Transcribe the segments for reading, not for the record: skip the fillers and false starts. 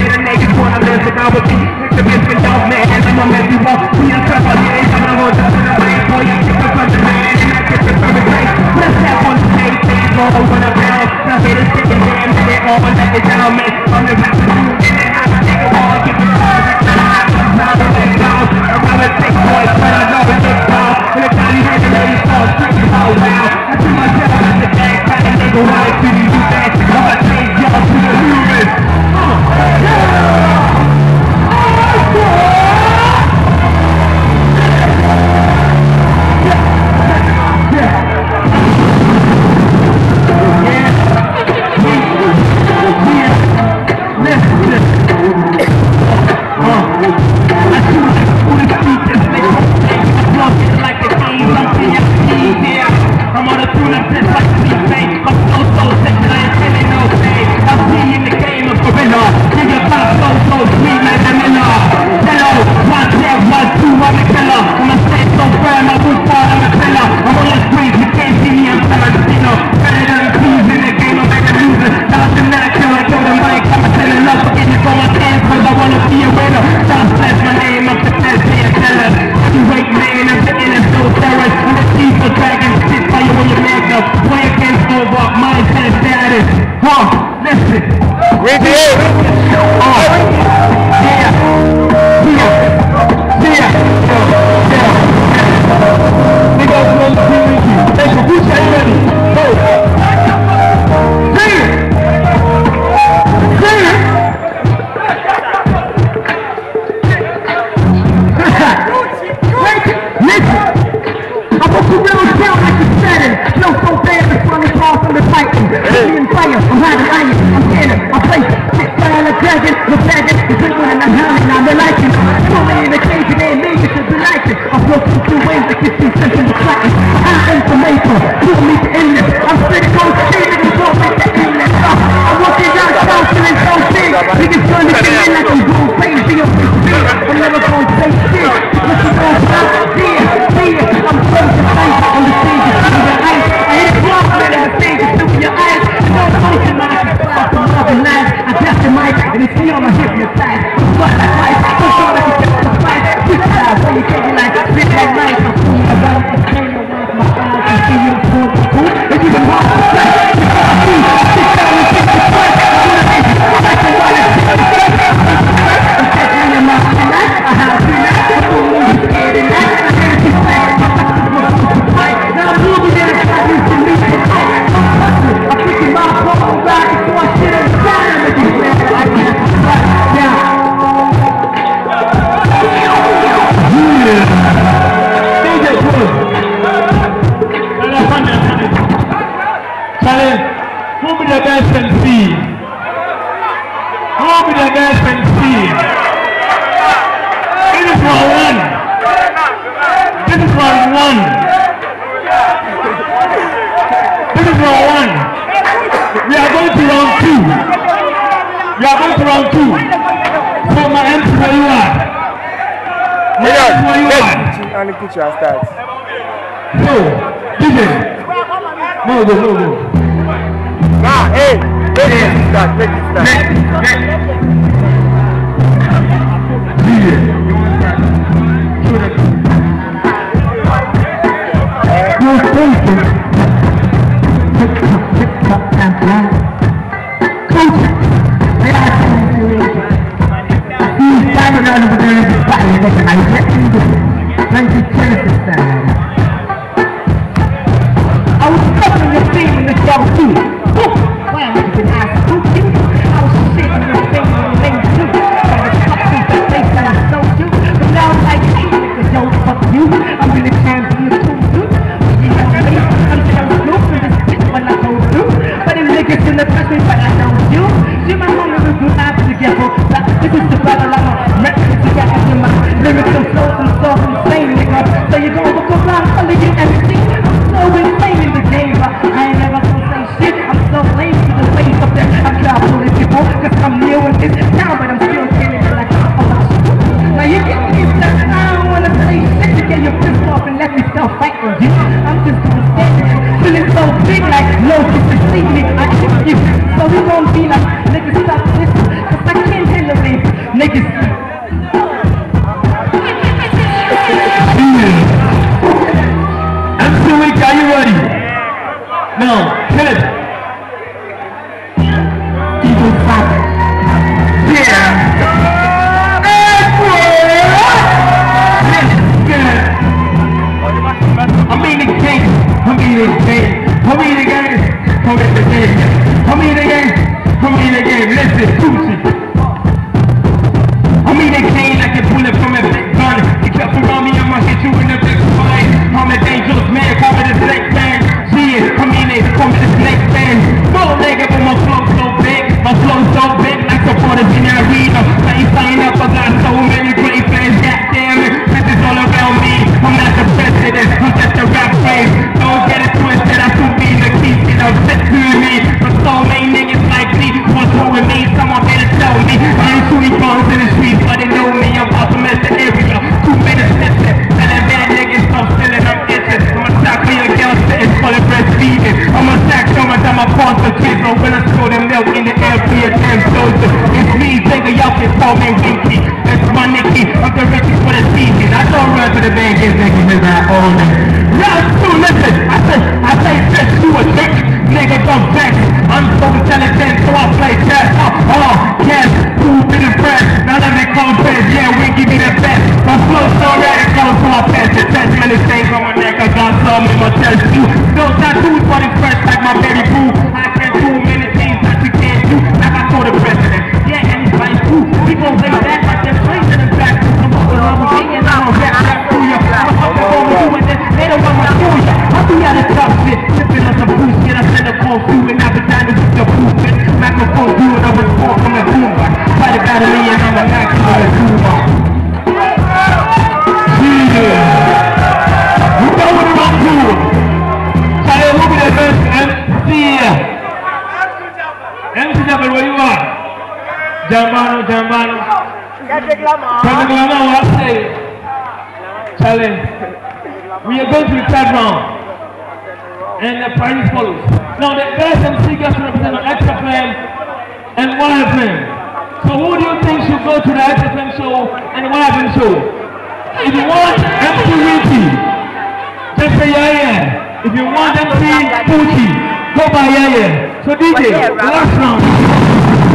say the niggas wanna live without with me. The biscuit dog man, I'm a messy walk. We are tough on the edge, I'm gonna hold up to the way. Boy, you get the front of the man, and I get the perfect place. Let's have one day, things roll over the pound. Now hit it, stick it, damn, and it all let it down, man. I'm the rapper, and then I take a wall, get the car, now the leg down. I'd rather take boys, but I know it gets down. And the time you heard the ladies fall, straight out loud. I see myself in the bag, trying to nigga, why do you do that? I'ma change y'all to the humans. I'm on a tune-up just like the beat, I'm so sick that I ain't feeling no pain. I'm seeing the game of gorilla. Nigga pop so sweet like vanilla. Hello, 1 step, 1, 2, I'm a killer. I'm a stay so firm, I won't fall, I'm a killer. I'm on the streets, you can't see me, I'm Tarantino. Better than the keys in the game, I'm better loser. Down to natural, I throw the mic, I'm a selling love. Forget it for my hands, cause I wanna be a winner. Stop, bless my name, I'm the best man, teller. Heavyweight man, I'm the innocent no terrorist. I'm the thief of dragons, shit fire when you make up. Play against over, mindset status. Listen. With you. We go to the community. Take a good shot ready. Go. Sing it. Sing it. Listen. I want you real down like the setting. No so bad, the sun is off from the fighting. I'm fire, I'm riding iron, I'm cannon, I'm placing. Sit down a dragon, the dragon, the good one and I'm hounding, I'm liking. Fully in the cage and they made it to be like it. I'm broken through ways that can see something to flatten. I'm information, pull me to endless. I'm straight on stage, niggas don't make the endless. I'm walking down south feeling so big. Niggas gonna get in like I'm going crazy. I'm never gonna say shit. Listen, don't stop, see it. I'm so excited on the stage, it's super ice. I hit it block, man, on the stage, it's super your eyes. I know the motion, man, I can fly from other lives. I got the mic, and it's me on my hypnotized. Fuck that life, so sure that you get the fight. Quick style, so you take it like, spit that knife. I'm fooling around, I'm turning around my eyes. I see you for the cool, if you can walk the sight. Sit down and take the fight. I'm like the one that's in the fight. I'm catching in my tonight. I have to night, I'm moving scared at night. I hear you say, now I'm moving in a shot, you can leave it tight. I'm picking my phone back before I sit on the side. I'm making sure that I can fight down. DJ Cruz. Charlie, who be the best MC? Who be the best MC? This is round one. This is round one. This is round one. We are going to round two. We are going to round two. So my MC, where you are? Where you are? Only picture and start. So, DJ. No go. Nah, hey, make it start. DJ. You're facing TikTok and plan. Coach, they are telling you. He's standing out over there in the body and I reckon this 20 Genesis style. I was stuck in your thing in this job too. Well, you can ask who did it? I was shaking your thing in the lane too. But the toxins that they said I sold you. But now I'm like, nigga, don't fuck you. I'm really trying to be a cool dude. I'm telling you for this bitch when I go through. But them niggas in the pressure, but I know you. See my homie will do that together. This is the battle I'm a record together in my lyrics and flows and so insane, nigga. So you gon' look around, telling you everything. I'm so insane in the game, but I ain't never gonna say shit. I'm so lame to the ways up there. I try to bully people, cause I'm new in this town, but I'm still killing it like I'm a lot. Now you get me stuck, I don't wanna say shit to get your pissed off and let me start fighting you. I'm just gonna stand there, feeling so big like no you can see me. I hit you, so we gon' be like, nigga stop this, cause I can't handle it. Niggas. MC Week, are you ready? No, kill it. Evil Father. Yeah. I'm in the game. I'm in the game. I'm in the game. I'm in the game. I'm in the game. I'm in the game. Listen, Gucci. I'm in the game like a bullet from a big gun. You kept around me, I'ma hit you in the big spine. I'm a dangerous man, call me the snake man. See it, I'm in it, call me the snake man. No nigga, but my flow so big. My flow so big, like the borders in the arena. I ain't sign up, I got so many great fans. God damn it, this is all around me. I'm not the president, I'm just a rap face. Don't get it twisted, I should be the key. I'm set to me, but so many niggas like me. What's wrong with me? Someone better tell me. I ain't shooting guns in the streets, but they know me. I'm about to mess the area. 2 minutes listen. And that bad niggas stop stealing, I'm itching. I'ma stack me a girl sitting for the breastfeeding. I'ma stack so much I'm a concentrate. So when I throw the milk in the air, be a damn soldier. It's me, nigga, y'all can call me Winky. That's my Nicky, I'm the richest for the season. I don't run to the bank, get niggas as I own it. Round 2, listen, I say this to a trick. Nigga, don't vex. I'm so intelligent, so I play chess. Yes, who's to the press? Now let me confess, yeah, we give me the best. My flow's so radical, so I pass the test. Many things on my neck, I got some in my chest too. No tattoos, but it's fresh like my baby boo. I can do many things that you can't do, like I told the president. Yeah, and he's like, ooh, we gon' bring back like they're playing in the back. I'm up with all the king and I'm gon' rap to ya. I'm up with all the doing this, they don't want my do ya. I'll be out of tough shit, sipping on some booze, get up in the phone through and I've been down to do the movement. Microphone doing over the phone from the boombox. Fight a battle and I'm a max on the boombox. Yeah. You know what I'm doing. Tell you who be the best MC here. MC Double, where you are? Jambano. Jambano, what I say? Challenge. We are going to the 3rd round. And the prize follows. Now the best MC gets to represent XFM and YFM. So who do you think should go to the XFM show and YFM show? If you want MC Winky, just say yeah. If you want MC Gucci, go by yeah. So DJ, last round.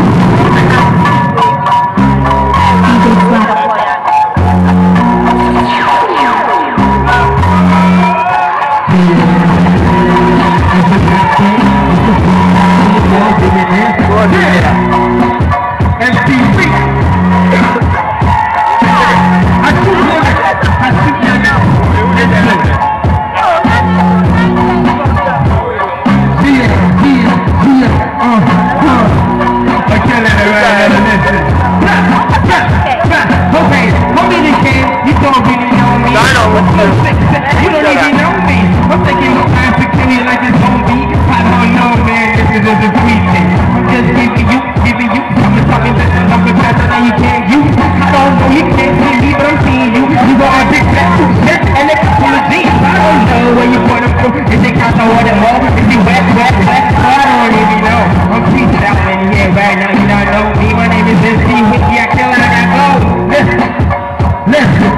You don't even know me. I'm thinking no time to kill you like it's home beat. I don't know, man. This is just a sweet thing. I'm just giving you. I'm talking better. I'm better than you can. I don't know. You can't see me, but I'm seeing you. You got a big tattoo, shit, and it's full of jeans. I don't know where you put them from. Is it count on what it more? Is it wet? I don't even know. I'm teaching out in here right now. You don't know me. My name is MC Winky. I kill it. I go. Listen.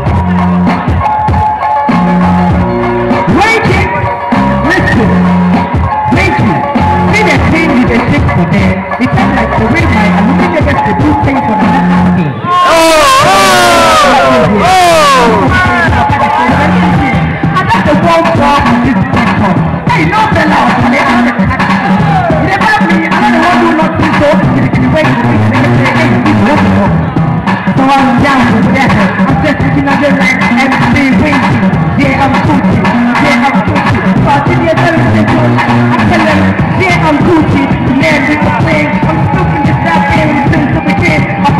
It sounds like the way I'm looking at the two things for the next game. I got the wrong part of this platform. Hey, no fella, I don't know. You never have me, I don't want to not do so. You can wait to be so I'm down with that. I'm just looking at the line and I'm waiting. Yeah, I'm Gucci. But in your I'm telling them, yeah, I'm Gucci. Man, with the thing, I'm stuck in this rap game since the beginning.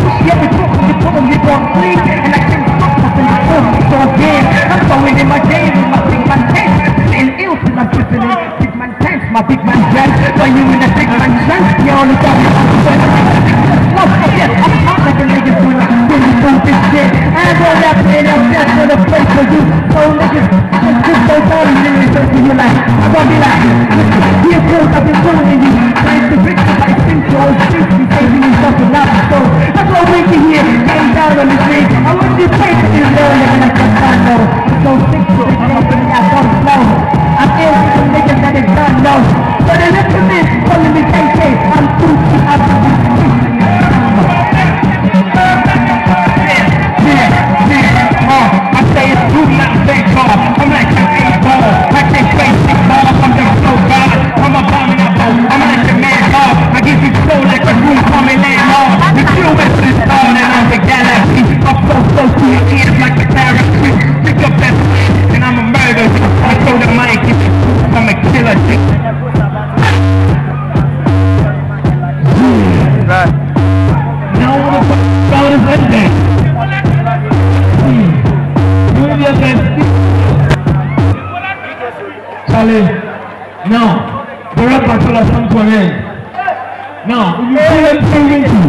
Charlie. Now, the rap battle has come to an end. Now, if you feel MC Winky,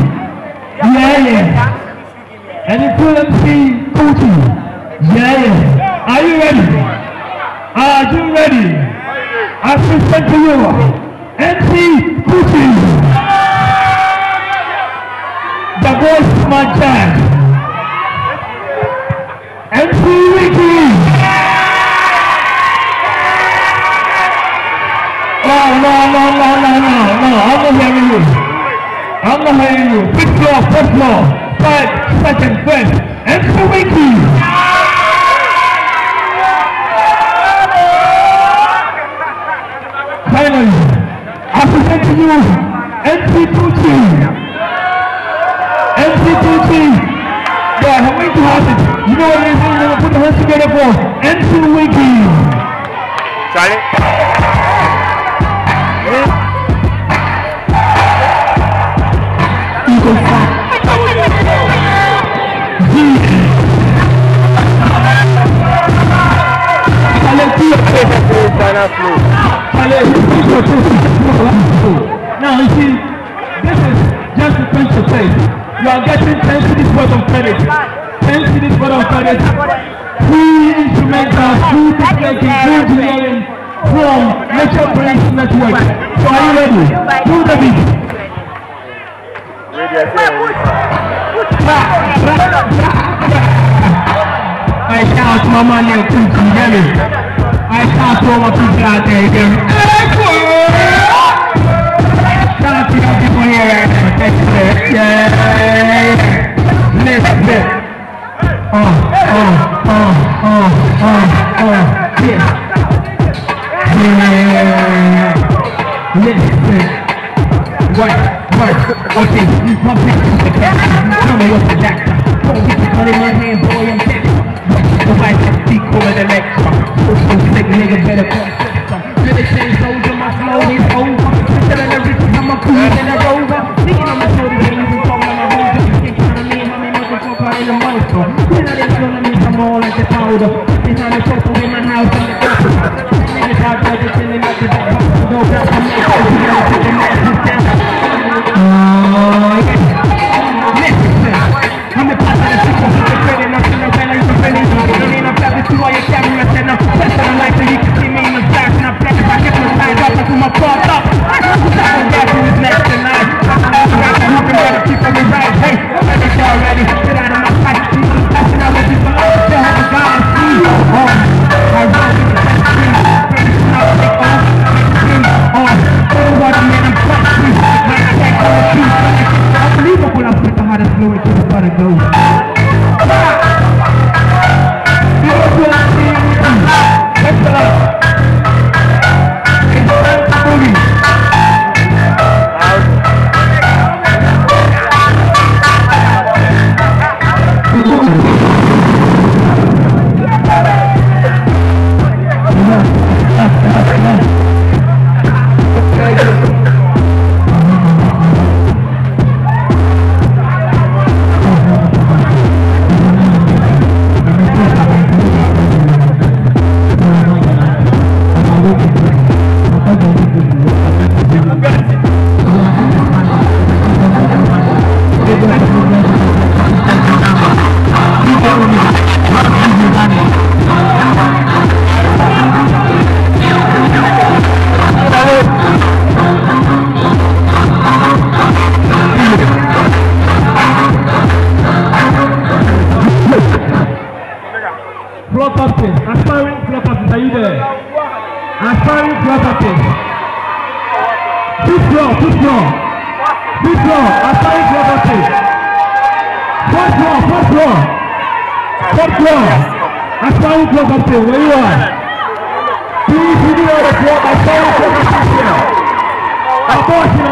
yeah. And you feel MC Kuti, yeah. Are you ready? Are you ready? I present to you, MC Kuti. The voice of my jazz. MC Winky. No, I'm not hearing you. I'm not hearing you. Fifth floor, 5 seconds first. MC Winky. Finally, I present to you MC Kuti. MC Kuti. Yeah, I'm going to have it. You know what it is? We're going to put the hands together for MC Winky. Charlie. Now you see, this is just a thing to say. You are getting 10 cities worth of credit. 10 cities worth of credit. 3 instrumentals, 2 techniques, 2 engineering from Nature Brains Network. So are you ready? Do the beat. I shout to my man here, Kuti, hear me? I shout to all my people out there, you hear me? Shout out to your people here, yeah. Listen. Listen. What? Okay, my picture, tell me what's the doctor. Don't get the cut in my hand, boy, I'm dead. The wife can speak over the lecture. So sick, nigga, better call system. Really change those on my flow, it's over. Instead of the rich, I'm a cool and a rover. Thinking I'm a shoulder, getting even taller, my whole day. Can't count on me, how many motherfuckers in the monster. Then I didn't feel me, I'm all like the powder. It's not a chopper in my house, I'm the doctor. Niggas out there, just chilling out the back. No doubt, I'm not going to take the masses down. I'm the part of the system, the credit, nothing else, I like to finish. I ain't a black, it's why you carry me, I said, no. That's what I like, so you can see me in the flash, and I black, if I get my time up, I put my paws up. I'm back to his next tonight. I'm hoping that the people will rise, hey, I think y'all ready, get out of my sight, people passing out with people, still have a God and see. I roll with the best team, finishing out, take off, everybody, man, I'm quite free, my attack on the truth, unbelievable, I put the hardest flow into the body go. Aspiring flock artists, are you there? Aspiring flock artists. Fifth floor, aspiring flock artists. Fourth floor, aspiring flock artists, where you are? Please, you know the floor, aspiring flock artists here. Abortion